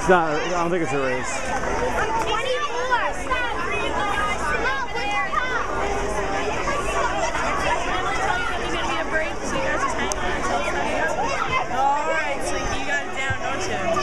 not. I don't think it's a race. Alright, so you got it down, don't you?